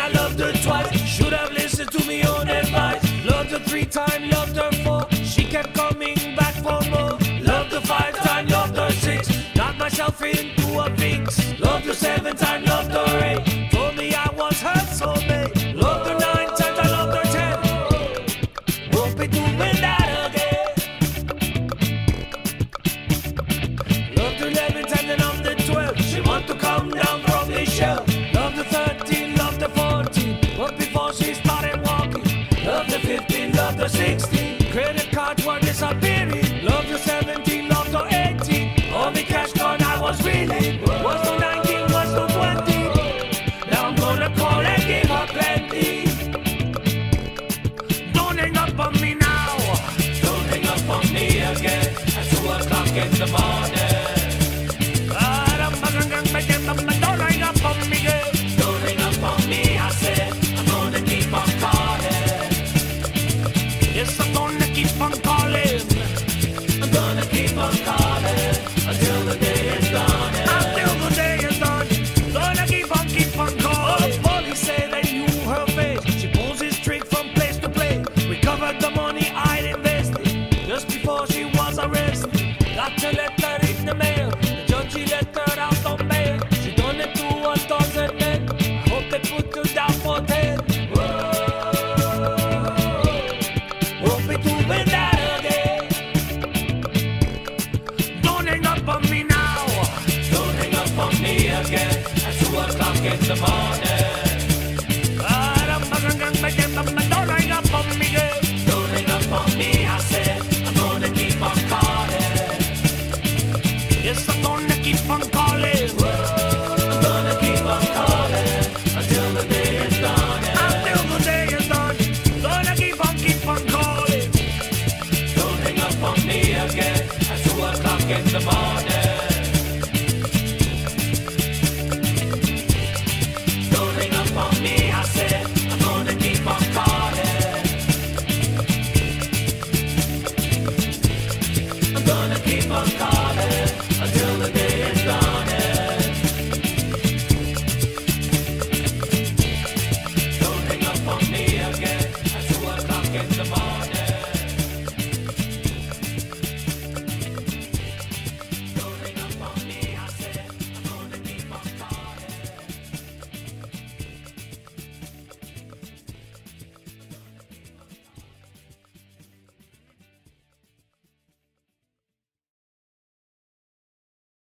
I loved her twice. Should have listened to me own advice. Loved her 3 times, loved her 4. She kept coming back for more. Loved her 5 times, loved her 6. Got myself into a fix. Loved her 7 times, loved her 8. Told me I was her soulmate. Loved her 9 times, I loved her 10. Won't be doing that again. Loved her 11 times and I'm the 12. She want to come down from the shelf. Loved her 13, loved her 14. But before she started walking. Loved her 15, loved her 16. Credit cards were disappearing. Loved her 17, loved her 18. All the cash gone I was reeling. Was no 19, was no 20. Now I'm gonna call and give her plenty. Don't hang up on me now. Don't hang up on me again at 2 o'clock in the morning. Don't hang up on me, girl. Don't hang up on me, I said. I'm gonna keep on calling. Yes, I'm gonna keep on calling. I'm gonna keep on calling until the day is done. Until the day is done. Gonna keep on calling. Oh, police say they knew her face. She pulls his trick from place to place. Recovered the money I'd invested just before she was arrested. Got a letter in the mail. The judge he let her out on bail. She done it to 1,000 men. I hope they put her down for 10. Won't be doing that again. Don't hang up on me now. Don't hang up on me again at 2 o'clock in the morning. Don't hang up on me, girl. Don't hang up on me, I said. I'm gonna keep on calling. Yes, I'm gonna keep on calling. I'm gonna keep on calling until the day is done. Until the day is done. Gonna keep on calling. Don't hang up on me again at 2 o'clock in the morning.